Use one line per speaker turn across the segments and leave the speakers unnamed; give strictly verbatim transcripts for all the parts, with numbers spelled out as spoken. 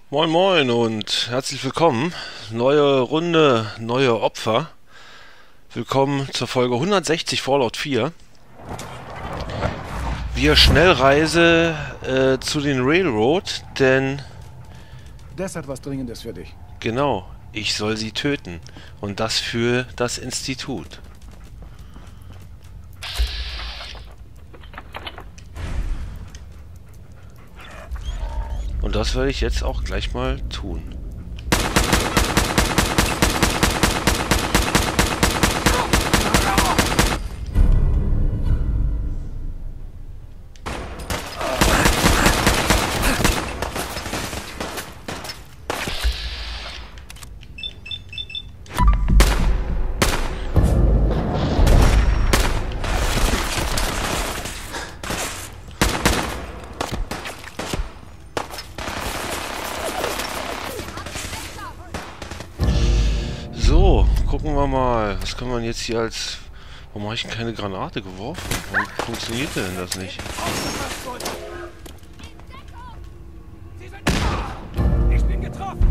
Moin Moin und herzlich willkommen. Neue Runde, neue Opfer. Willkommen zur Folge hundertsechzig Fallout vier. Wir Schnellreise äh, zu den Railroad, denn
Das hat was Dringendes für dich.
genau, ich soll sie töten. Und das für das Institut. Und das werde ich jetzt auch gleich mal tun. So, gucken wir mal. Was kann man jetzt hier als... Warum habe ich denn keine Granate geworfen? Warum funktioniert denn das nicht?
Ich bin getroffen.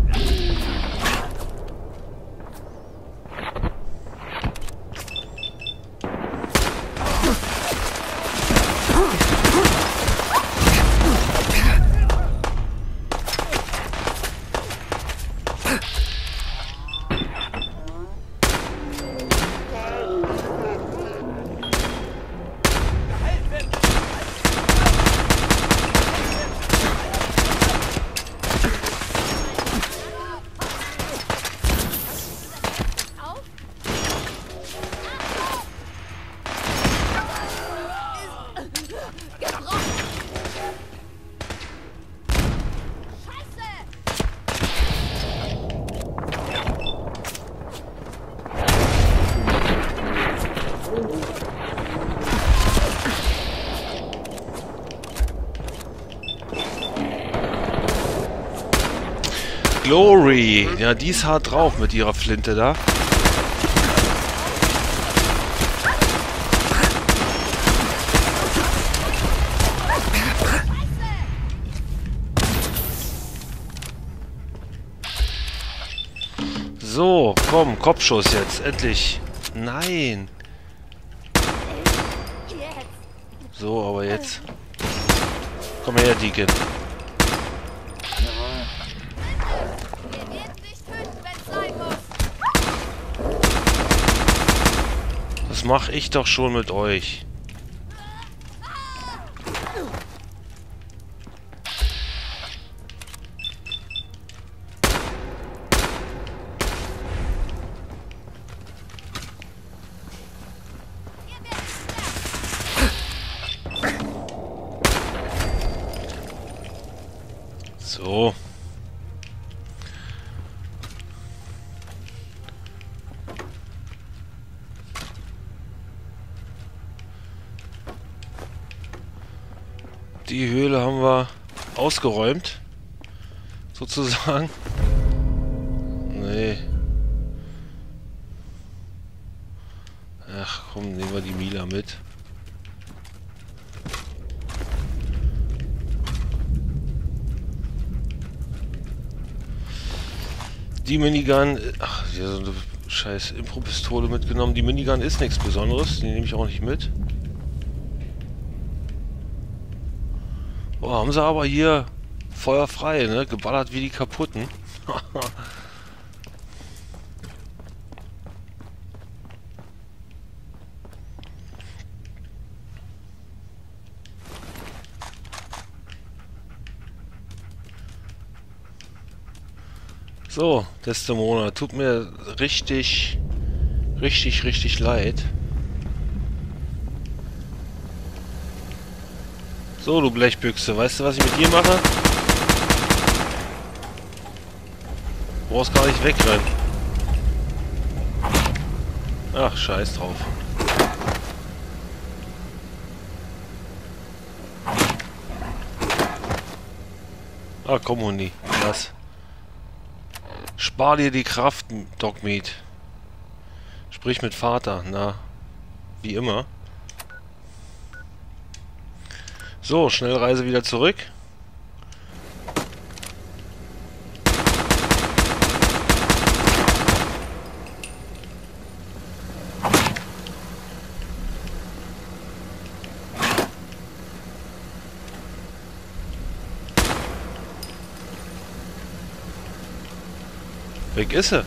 Glory! Ja, die ist hart drauf mit ihrer Flinte da. So, komm, Kopfschuss jetzt, endlich. Nein. So, aber jetzt. Komm her, Deacon. Das mache ich doch schon mit euch. So. Die Höhle haben wir ausgeräumt. Sozusagen. Nee. Ach komm, nehmen wir die Mila mit. Die Minigun... Ach, hier so eine scheiß Impro-Pistole mitgenommen. Die Minigun ist nichts Besonderes. Die nehme ich auch nicht mit. Oh, haben sie aber hier Feuer frei, ne? Geballert wie die Kaputten. So, Desdemona, tut mir richtig, richtig, richtig leid. So, du Blechbüchse, weißt du, was ich mit dir mache? Du brauchst gar nicht wegrennen. Ach, scheiß drauf. Ah, komm, Hundi. Lass. Spar dir die Kraft, Dogmeat. Sprich mit Vater. Na, wie immer. So, Schnellreise wieder zurück. Weg ist sie.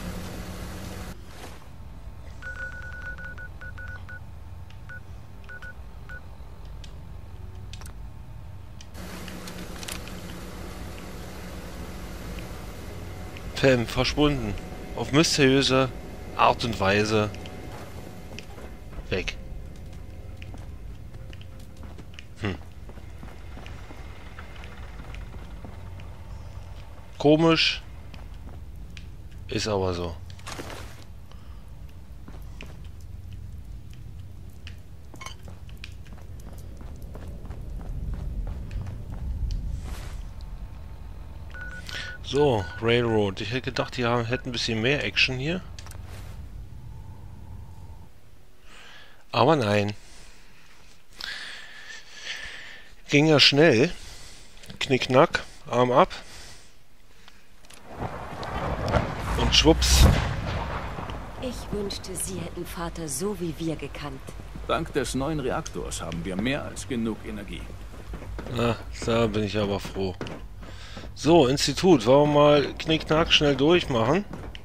Pam verschwunden. Auf mysteriöse Art und Weise weg. Hm. Komisch. Ist aber so. So, Railroad. Ich hätte gedacht, die haben, hätten ein bisschen mehr Action hier. Aber nein. Ging ja schnell. Knickknack, Arm ab. Und schwupps.
Ich wünschte, Sie hätten Vater so wie wir gekannt.
Dank des neuen Reaktors haben wir mehr als genug Energie.
Na, da bin ich aber froh. So, Institut. Wollen wir mal Knickknack schnell durchmachen?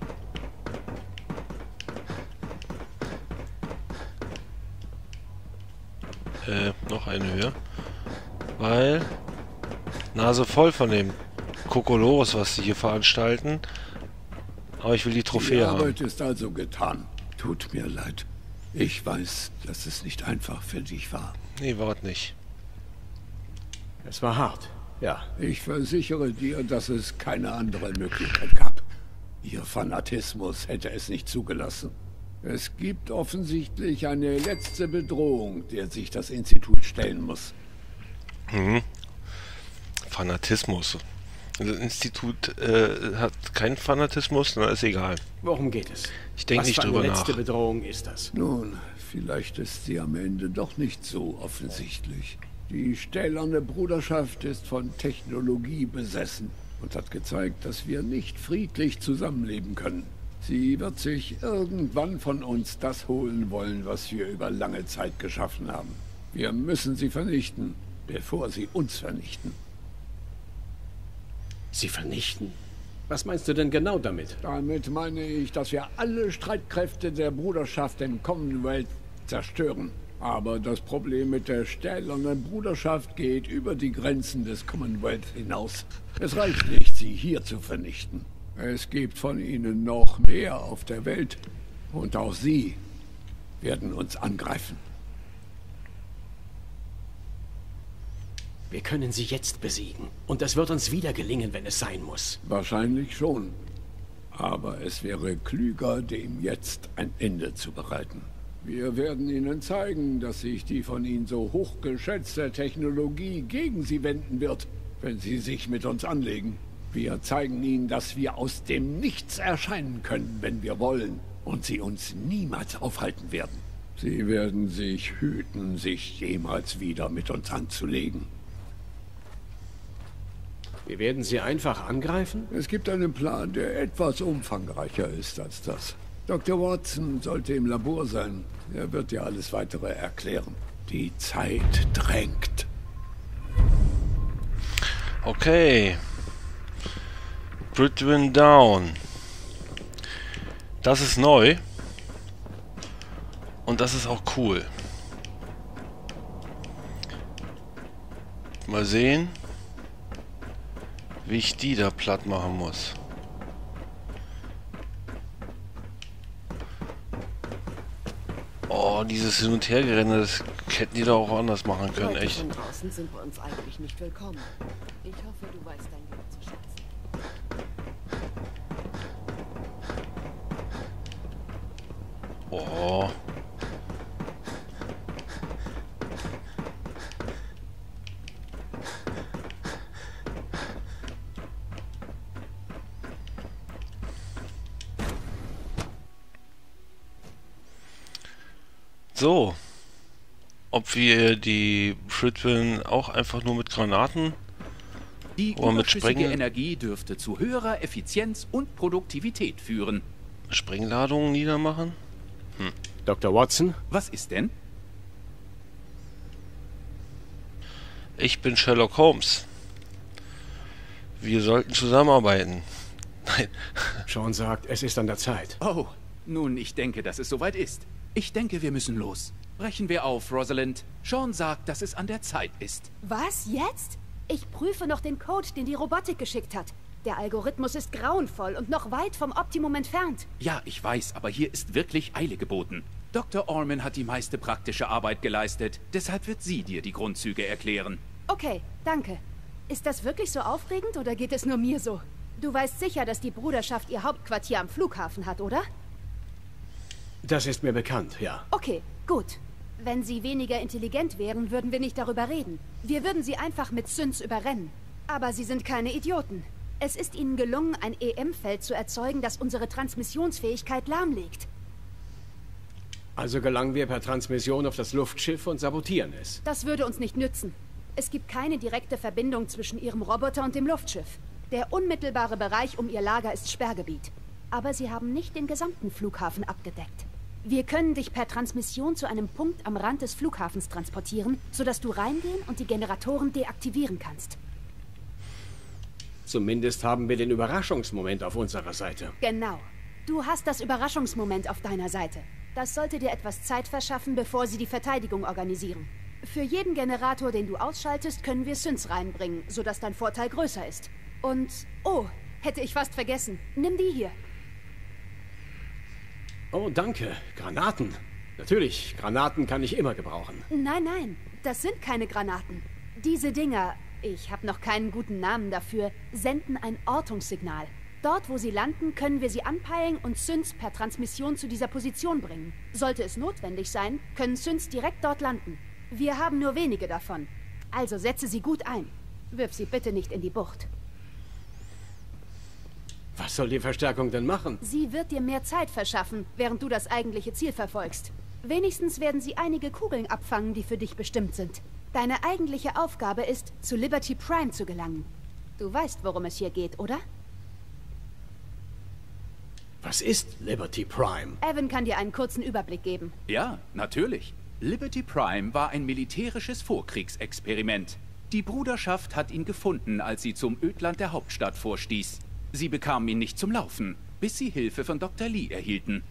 Äh, noch eine höher. Weil Nase voll von dem Kokolores, was sie hier veranstalten. Aber ich will die Trophäe
Die
haben.
Arbeit ist also getan. Tut mir leid. Ich weiß, dass es nicht einfach für dich war.
Nee, wart nicht.
Es war hart, ja.
Ich versichere dir, dass es keine andere Möglichkeit gab. Ihr Fanatismus hätte es nicht zugelassen. Es gibt offensichtlich eine letzte Bedrohung, der sich das Institut stellen muss.
Mhm. Fanatismus. Das Institut äh, hat keinen Fanatismus, na ist egal.
Worum geht es?
Ich denke
Was
nicht
für
drüber
eine
nach.
letzte Bedrohung ist das?
Nun, vielleicht ist sie am Ende doch nicht so offensichtlich. Die stählerne Bruderschaft ist von Technologie besessen und hat gezeigt, dass wir nicht friedlich zusammenleben können. Sie wird sich irgendwann von uns das holen wollen, was wir über lange Zeit geschaffen haben. Wir müssen sie vernichten, bevor sie uns vernichten.
Sie vernichten? Was meinst du denn genau damit?
Damit meine ich, dass wir alle Streitkräfte der Bruderschaft im Commonwealth zerstören. Aber das Problem mit der stählernen Bruderschaft geht über die Grenzen des Commonwealth hinaus. Es reicht nicht, sie hier zu vernichten. Es gibt von ihnen noch mehr auf der Welt. Und auch sie werden uns angreifen.
Wir können sie jetzt besiegen. Und es wird uns wieder gelingen, wenn es sein muss.
Wahrscheinlich schon. Aber es wäre klüger, dem jetzt ein Ende zu bereiten. Wir werden ihnen zeigen, dass sich die von ihnen so hochgeschätzte Technologie gegen sie wenden wird, wenn sie sich mit uns anlegen. Wir zeigen ihnen, dass wir aus dem Nichts erscheinen können, wenn wir wollen, und sie uns niemals aufhalten werden. Sie werden sich hüten, sich jemals wieder mit uns anzulegen.
Wir werden sie einfach angreifen?
Es gibt einen Plan, der etwas umfangreicher ist als das. Doktor Watson sollte im Labor sein. Er wird dir alles Weitere erklären. Die Zeit drängt.
Okay. Bridwin Down. Das ist neu. Und das ist auch cool. Mal sehen, wie ich die da platt machen muss. Oh, dieses Hin- und Hergerenne, das hätten die doch auch anders machen können,
Leute
echt.
von draußen sind bei uns eigentlich nicht willkommen. Ich hoffe, du weißt dein Glück zu schätzen.
Oh. So. Ob wir die Bridwin auch einfach nur mit Granaten
Die
oder mit
überschüssige
Spreng
Energie dürfte zu höherer Effizienz und Produktivität führen.
Sprengladungen niedermachen?
Doktor Watson?
Was ist denn?
Ich bin Sherlock Holmes. Wir sollten zusammenarbeiten. Nein.
Sean sagt, es ist an der Zeit.
Oh, nun, ich denke, dass es soweit ist. Ich denke, wir müssen los. Brechen wir auf, Rosalind. Sean sagt, dass es an der Zeit ist.
Was, jetzt? Ich prüfe noch den Code, den die Robotik geschickt hat. Der Algorithmus ist grauenvoll und noch weit vom Optimum entfernt.
Ja, ich weiß, aber hier ist wirklich Eile geboten. Doktor Orman hat die meiste praktische Arbeit geleistet. Deshalb wird sie dir die Grundzüge erklären.
Okay, danke. Ist das wirklich so aufregend oder geht es nur mir so? Du weißt sicher, dass die Bruderschaft ihr Hauptquartier am Flughafen hat, oder?
Das ist mir bekannt, ja.
Okay, gut. Wenn sie weniger intelligent wären, würden wir nicht darüber reden. Wir würden sie einfach mit Synths überrennen. Aber sie sind keine Idioten. Es ist ihnen gelungen, ein E M-Feld zu erzeugen, das unsere Transmissionsfähigkeit lahmlegt.
Also gelangen wir per Transmission auf das Luftschiff und sabotieren es.
Das würde uns nicht nützen. Es gibt keine direkte Verbindung zwischen ihrem Roboter und dem Luftschiff. Der unmittelbare Bereich um ihr Lager ist Sperrgebiet. Aber sie haben nicht den gesamten Flughafen abgedeckt. Wir können dich per Transmission zu einem Punkt am Rand des Flughafens transportieren, sodass du reingehen und die Generatoren deaktivieren kannst.
Zumindest haben wir den Überraschungsmoment auf unserer Seite.
Genau. Du hast das Überraschungsmoment auf deiner Seite. Das sollte dir etwas Zeit verschaffen, bevor sie die Verteidigung organisieren. Für jeden Generator, den du ausschaltest, können wir Synths reinbringen, sodass dein Vorteil größer ist. Und, oh, hätte ich fast vergessen. Nimm die hier.
Oh, danke. Granaten. Natürlich, Granaten kann ich immer gebrauchen.
Nein, nein, das sind keine Granaten. Diese Dinger, ich habe noch keinen guten Namen dafür, senden ein Ortungssignal. Dort, wo sie landen, können wir sie anpeilen und Synths per Transmission zu dieser Position bringen. Sollte es notwendig sein, können Synths direkt dort landen. Wir haben nur wenige davon. Also setze sie gut ein. Wirf sie bitte nicht in die Bucht.
Was soll die Verstärkung denn machen?
Sie wird dir mehr Zeit verschaffen, während du das eigentliche Ziel verfolgst. Wenigstens werden sie einige Kugeln abfangen, die für dich bestimmt sind. Deine eigentliche Aufgabe ist, zu Liberty Prime zu gelangen. Du weißt, worum es hier geht, oder?
Was ist Liberty Prime?
Evan kann dir einen kurzen Überblick geben.
Ja, natürlich. Liberty Prime war ein militärisches Vorkriegsexperiment. Die Bruderschaft hat ihn gefunden, als sie zum Ödland der Hauptstadt vorstieß. Sie bekamen ihn nicht zum Laufen, bis sie Hilfe von Doktor Lee erhielten.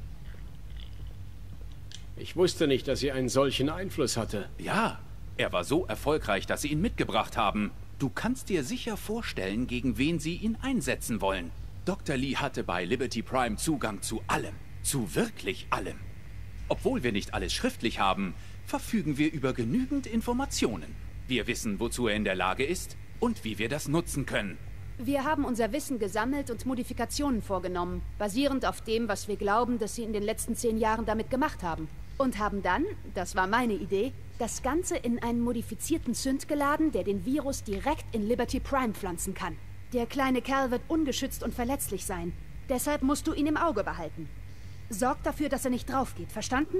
Ich wusste nicht, dass sie einen solchen Einfluss hatte.
Ja, er war so erfolgreich, dass sie ihn mitgebracht haben. Du kannst dir sicher vorstellen, gegen wen sie ihn einsetzen wollen. Doktor Lee hatte bei Liberty Prime Zugang zu allem. Zu wirklich allem. Obwohl wir nicht alles schriftlich haben, verfügen wir über genügend Informationen. Wir wissen, wozu er in der Lage ist und wie wir das nutzen können.
Wir haben unser Wissen gesammelt und Modifikationen vorgenommen, basierend auf dem, was wir glauben, dass sie in den letzten zehn Jahren damit gemacht haben. Und haben dann, das war meine Idee, das Ganze in einen modifizierten Synth geladen, der den Virus direkt in Liberty Prime pflanzen kann. Der kleine Kerl wird ungeschützt und verletzlich sein. Deshalb musst du ihn im Auge behalten. Sorg dafür, dass er nicht drauf geht, verstanden?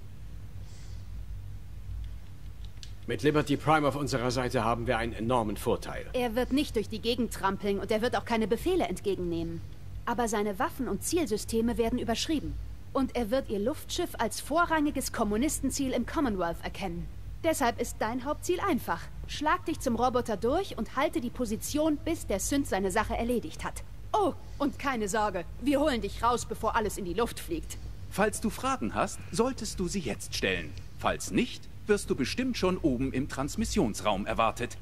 Mit Liberty Prime auf unserer Seite haben wir einen enormen Vorteil.
Er wird nicht durch die Gegend trampeln und er wird auch keine Befehle entgegennehmen. Aber seine Waffen und Zielsysteme werden überschrieben. Und er wird ihr Luftschiff als vorrangiges Kommunistenziel im Commonwealth erkennen. Deshalb ist dein Hauptziel einfach. Schlag dich zum Roboter durch und halte die Position, bis der Synth seine Sache erledigt hat. Oh, und keine Sorge, wir holen dich raus, bevor alles in die Luft fliegt.
Falls du Fragen hast, solltest du sie jetzt stellen. Falls nicht, wirst du bestimmt schon oben im Transmissionsraum erwartet.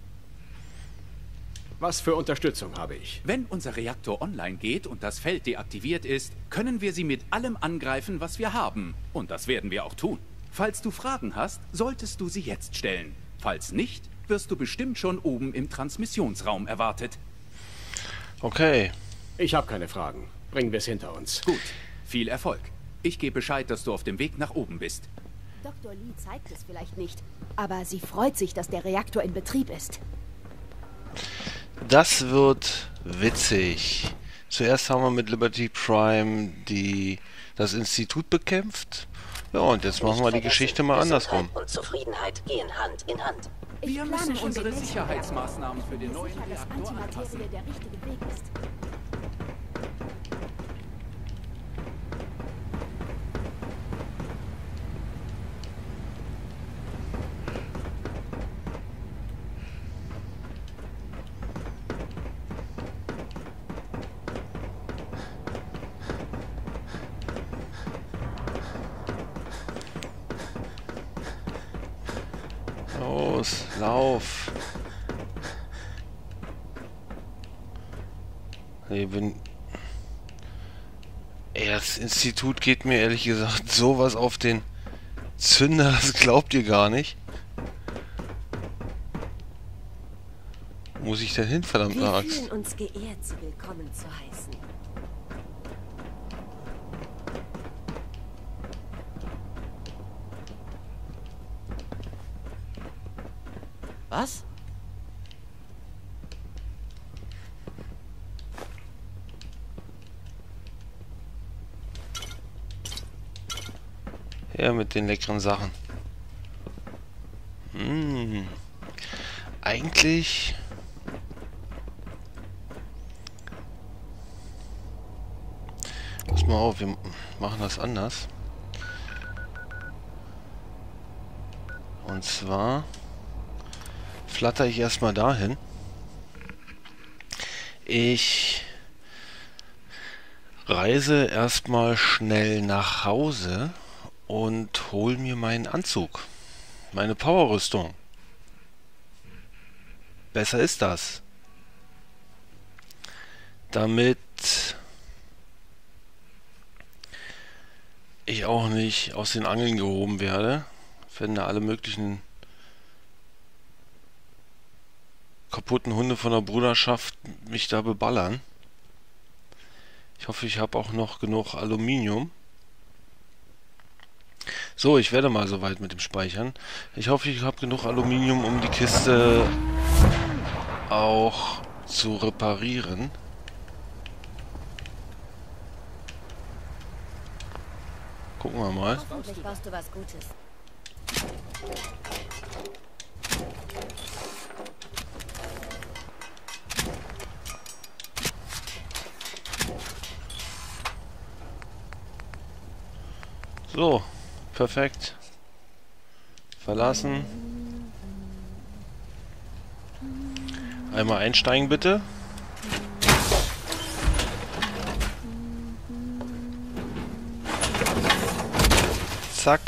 Was für Unterstützung habe ich?
Wenn unser Reaktor online geht und das Feld deaktiviert ist, können wir sie mit allem angreifen, was wir haben. Und das werden wir auch tun. Falls du Fragen hast, solltest du sie jetzt stellen. Falls nicht, wirst du bestimmt schon oben im Transmissionsraum erwartet.
Okay.
Ich habe keine Fragen. Bringen wir es hinter uns.
Gut, viel Erfolg. Ich gebe Bescheid, dass du auf dem Weg nach oben bist.
Doktor Lee zeigt es vielleicht nicht, aber sie freut sich, dass der Reaktor in Betrieb ist.
Das wird witzig. Zuerst haben wir mit Liberty Prime die, das Institut bekämpft. Ja, und jetzt machen wir die Geschichte mal andersrum.
Und Zufriedenheit gehen Hand in Hand.
Ich
Wir
plane
müssen
schon
unsere
den nächsten
Sicherheitsmaßnahmen für den
Tag.
neuen
Sicher, dass
Reaktor anpassen.
Antimaterie der richtige Weg ist.
Los, lauf. Nee, wenn... Ey, das Institut geht mir ehrlich gesagt sowas auf den Zünder, das glaubt ihr gar nicht. Wo muss ich denn hin, verdammte
Wir
Axt?
fühlen uns geehrt, Sie willkommen zu heißen.
Was?
Ja, mit den leckeren Sachen. Mmh. Eigentlich... Pass mal auf, wir machen das anders. Und zwar flatter ich erstmal dahin. Ich reise erstmal schnell nach Hause und hol mir meinen Anzug. Meine Powerrüstung. Besser ist das. Damit ich auch nicht aus den Angeln gehoben werde, wenn da alle möglichen kaputten Hunde von der Bruderschaft mich da beballern. Ich hoffe, ich habe auch noch genug Aluminium. So, ich werde mal soweit mit dem Speichern. Ich hoffe, ich habe genug Aluminium, um die Kiste auch zu reparieren. Gucken wir mal.
Hoffentlich brauchst du was Gutes.
So, perfekt. Verlassen. Einmal einsteigen, bitte. Zack.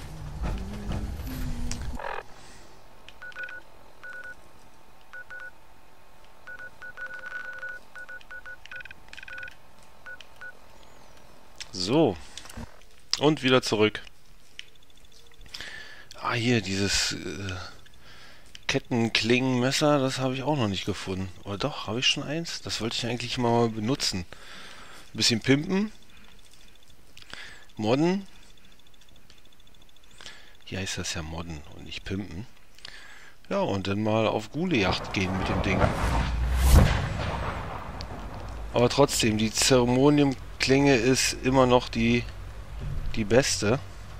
So. Und wieder zurück. Ah, hier, dieses äh, Kettenklingenmesser, das habe ich auch noch nicht gefunden. Oder doch, habe ich schon eins? Das wollte ich eigentlich mal benutzen. Ein bisschen pimpen. Modden. Hier heißt das ja modden und nicht pimpen. Ja, und dann mal auf Ghule-Jagd gehen mit dem Ding. Aber trotzdem, die Zeremoniumklinge ist immer noch die, die beste.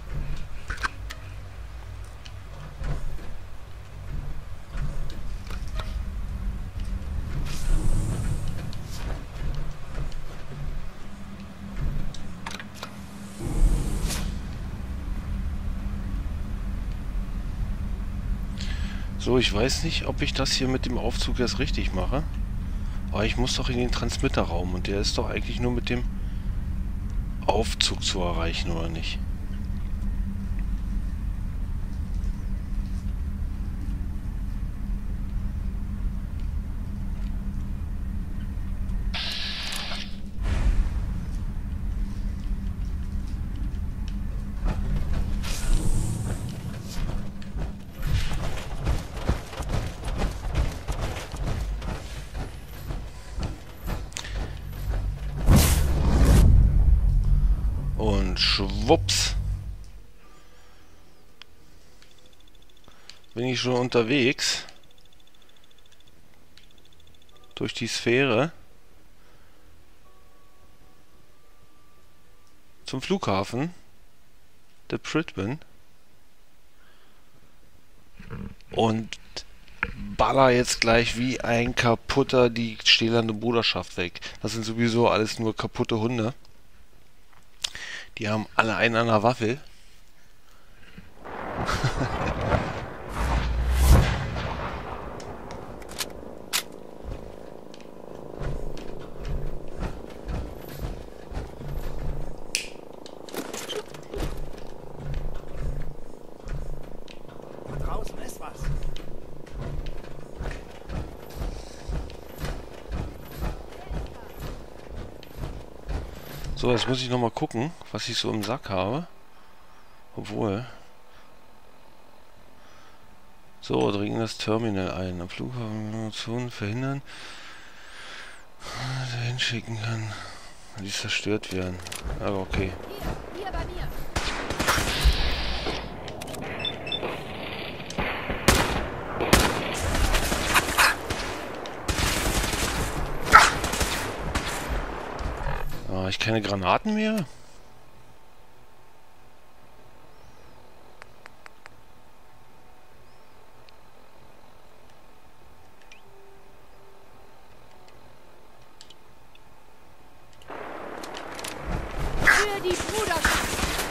So, ich weiß nicht, ob ich das hier mit dem Aufzug jetzt richtig mache. Aber ich muss doch in den Transmitterraum und der ist doch eigentlich nur mit dem Aufzug zu erreichen, oder nicht? Und schwupps bin ich schon unterwegs durch die Sphäre zum Flughafen der Pridwen und baller jetzt gleich wie ein kaputter die stählerne Bruderschaft weg. Das sind sowieso alles nur kaputte Hunde. Die haben alle einen an der Waffel.
Draußen ist was.
So, jetzt muss ich noch mal gucken, was ich so im Sack habe. Obwohl... So, dringen das Terminal ein. Am Flughafen Zonen verhindern, der hinschicken kann, die zerstört werden. Aber okay.
Hier, hier bei mir.
Ah, ich keine Granaten mehr?
Für die Bruderschaft.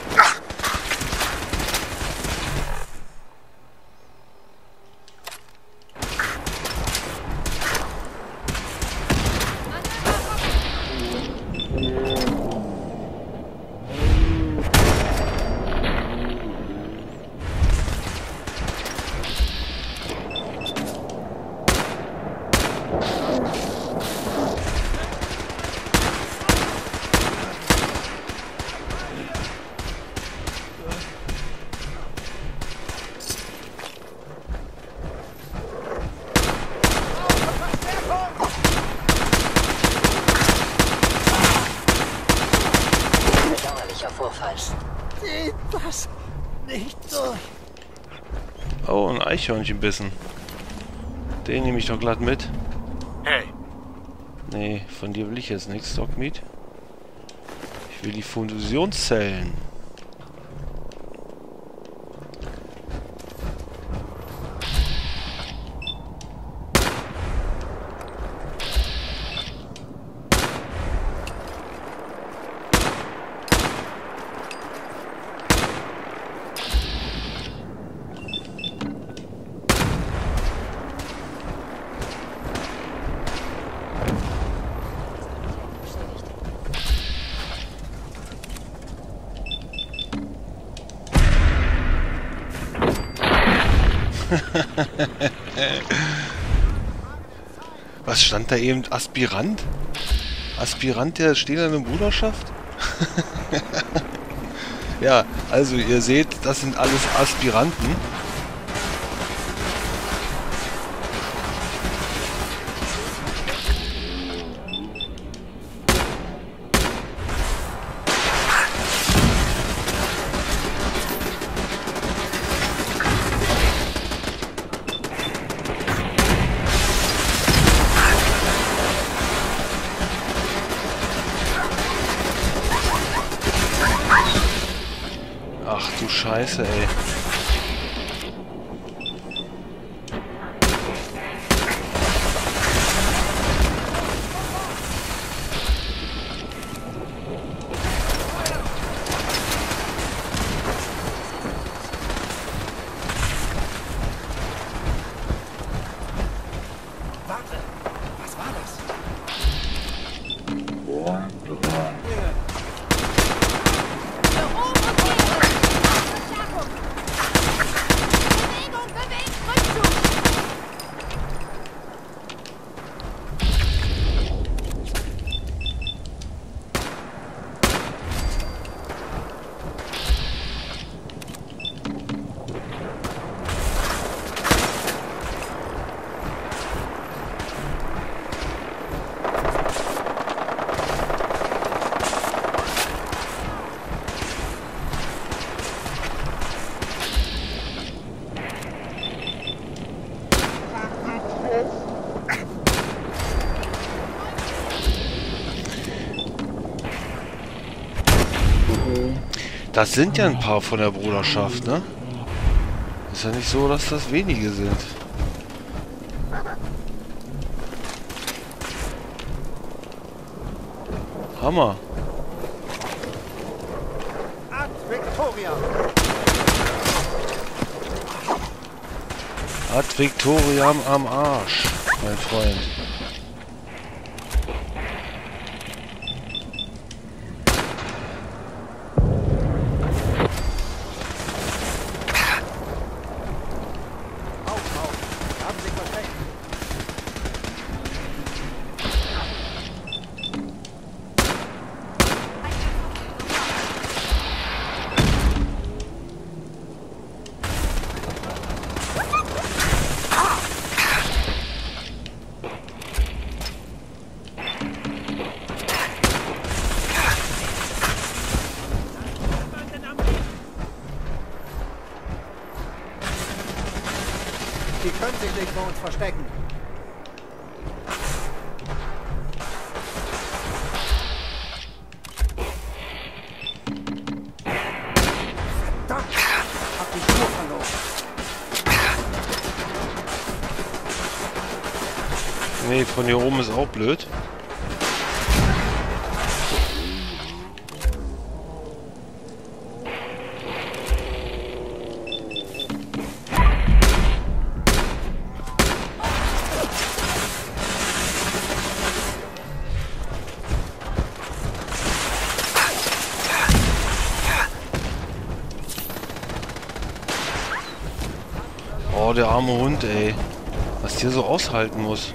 Vorfall.
Geht das nicht durch?
Oh, ein Eichhörnchenbissen. Den nehme ich doch glatt mit.
Hey,
Nee, von dir will ich jetzt nichts, Dogmeat. Ich will die Fusionszellen. Was stand da eben? Aspirant? Aspirant der stählernen Bruderschaft? Ja, also ihr seht, das sind alles Aspiranten. Ach du Scheiße, ey.
warte. Was war das?
Bewegung, bewegt, Rückzug!
Das sind ja ein paar von der Bruderschaft, ne? Ist ja nicht so, dass das wenige sind. Hammer.
Ad Victoria!
Ad Victoriam am Arsch, mein Freund.
Die können sich nicht vor uns verstecken. Verdammt! Hab die Spur verloren.
Nee, von hier oben ist auch blöd. Oh, der arme Hund, ey. Was der so aushalten muss.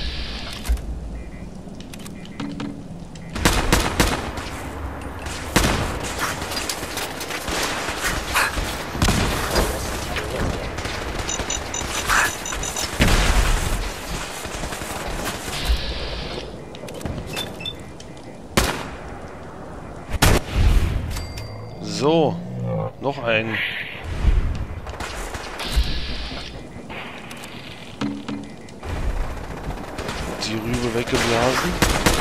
So, noch ein. Die Rübe weggeblasen.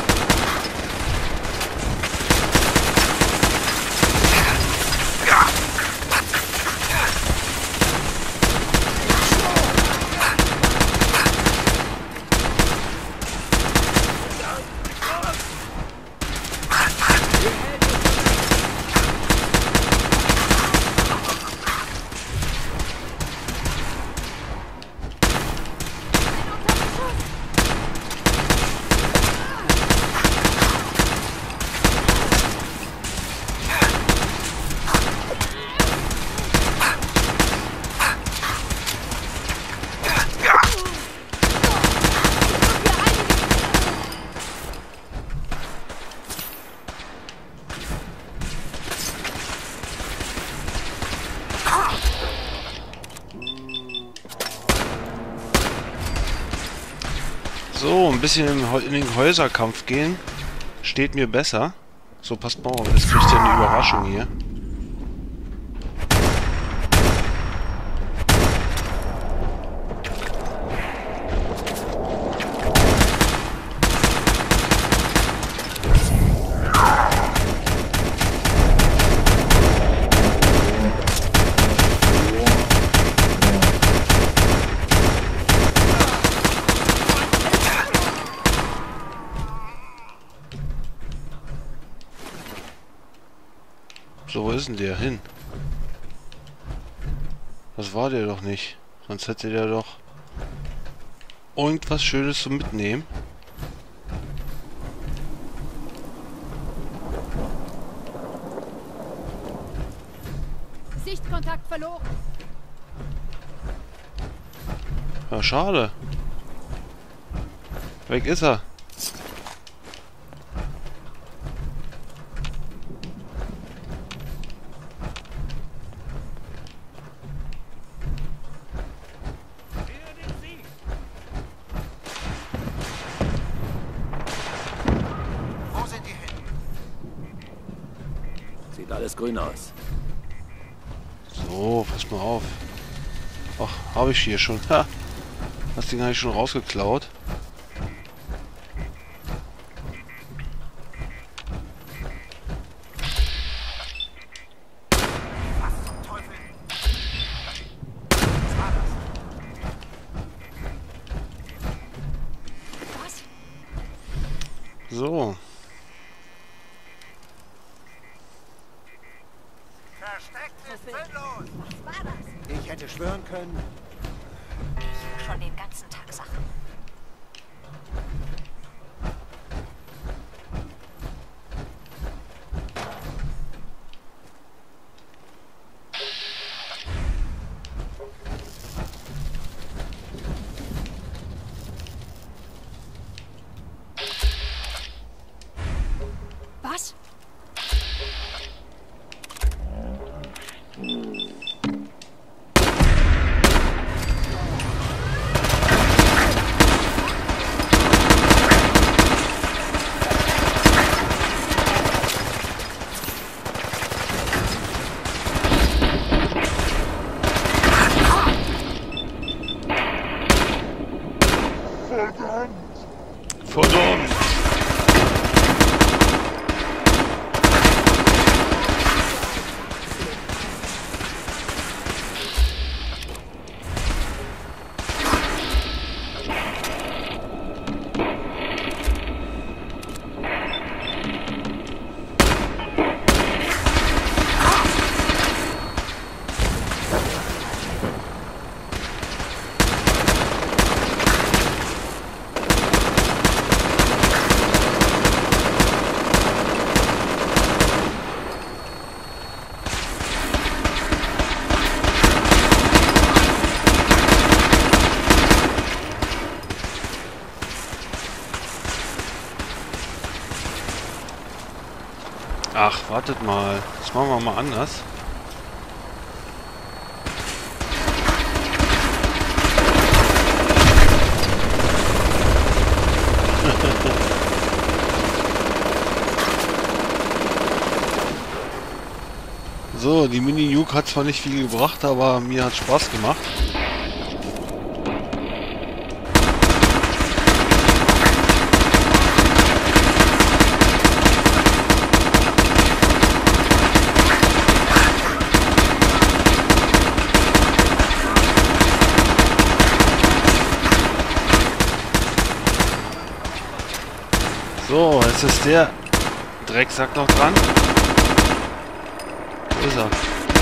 So, ein bisschen in den Häuserkampf gehen. Steht mir besser. So, passt mal auf, jetzt kriegt ihr eine Überraschung hier. So, wo ist denn der hin? Das war der doch nicht. Sonst hätte der doch irgendwas Schönes zum Mitnehmen.
Sichtkontakt verloren.
Ja, schade. Weg ist er.
Sieht alles grün aus.
So, pass mal auf. Ach, habe ich hier schon. Ha! Das Ding habe ich schon rausgeklaut. So.
Ich hätte schwören können.
Ich schon den ganzen Tag Sachen.
Was?
Verdammt! Ach, wartet mal. Das machen wir mal anders. So, die Mini-Nuke hat zwar nicht viel gebracht, aber mir hat Spaß gemacht. So, jetzt ist der Drecksack noch dran. Wo ist er?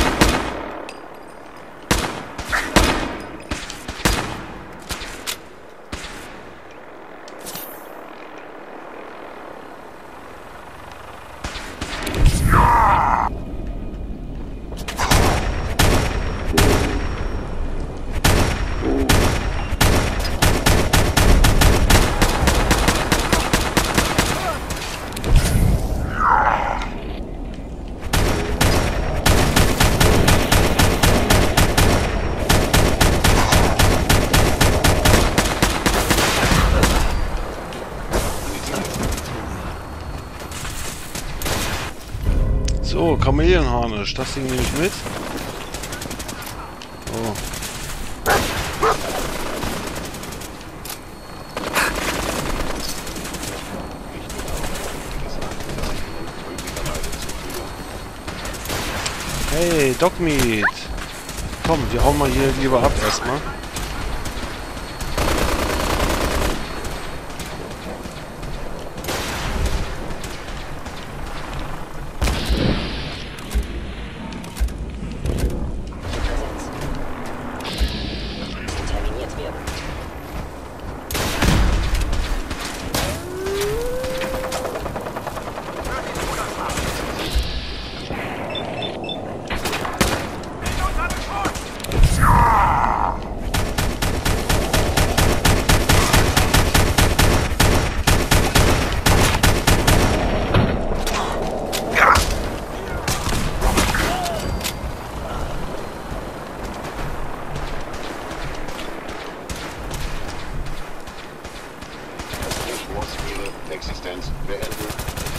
So, Chamäleonharnisch, das Ding nehme ich mit. Oh. Hey, Dogmeat. Komm, wir hauen mal hier lieber ab erstmal.
Existenz beenden.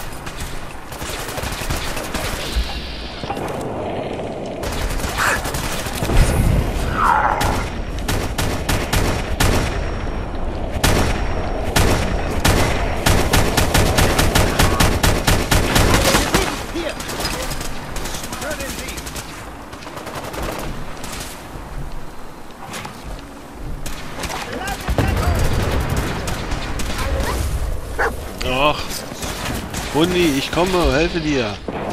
Ach, Hundi, ich komme, helfe dir.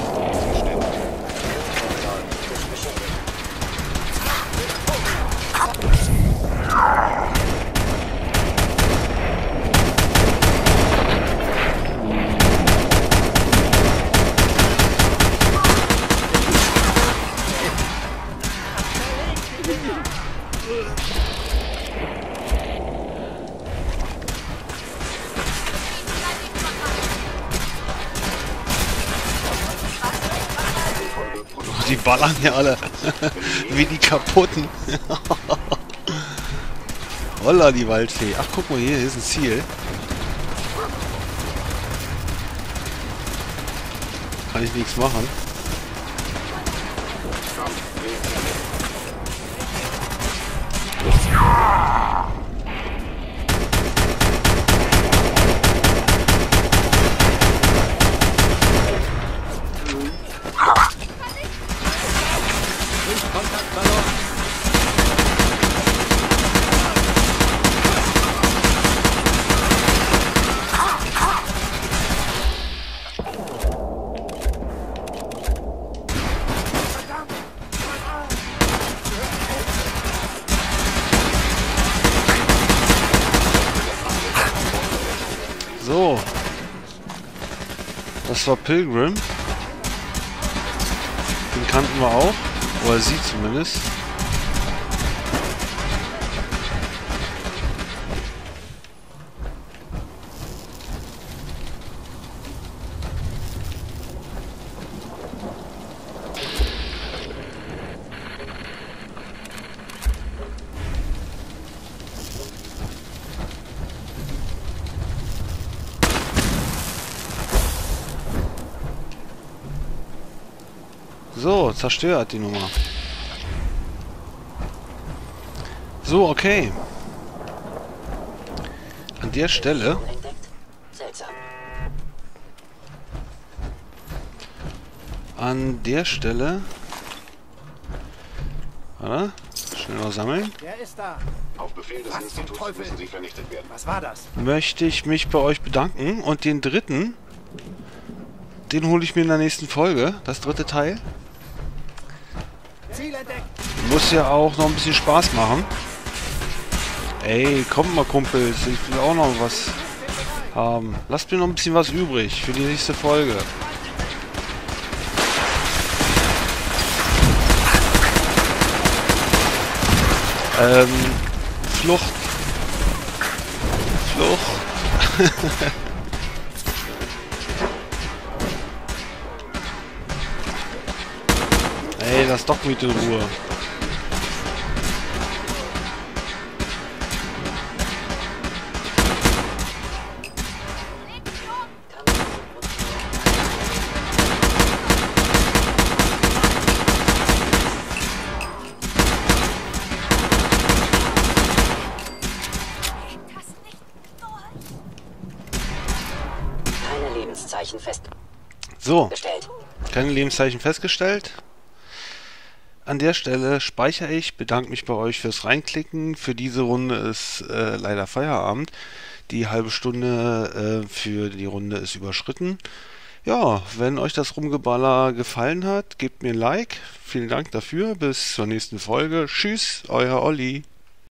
Die ballern ja alle wie die kaputten. Holla, die Waldfee. Ach, guck mal hier, hier ist ein Ziel. Kann ich nichts machen. So. Das war Pilgrim. Den kannten wir auch. Oder sie zumindest. So, zerstört die Nummer. So, okay. An der Stelle... An der Stelle... Warte, schnell noch sammeln.
Wer ist da?
Auf Befehl des Instituts müssen Sie vernichtet werden.
Was war das?
Möchte ich mich bei euch bedanken. Und den dritten... Den hole ich mir in der nächsten Folge. Das dritte Teil.
Ziel entdeckt.
Muss ja auch noch ein bisschen Spaß machen. Ey, kommt mal, Kumpels. Ich will auch noch was haben. Lasst mir noch ein bisschen was übrig für die nächste Folge. Ähm, Flucht. Flucht. Ey, lass doch mit in Ruhe.
Keine Lebenszeichen festgestellt.
So, keine Lebenszeichen festgestellt. An der Stelle speichere ich, bedanke mich bei euch fürs Reinklicken. Für diese Runde ist äh, leider Feierabend. Die halbe Stunde äh, für die Runde ist überschritten. Ja, wenn euch das Rumgeballer gefallen hat, gebt mir ein Like. Vielen Dank dafür. Bis zur nächsten Folge. Tschüss, euer Olli.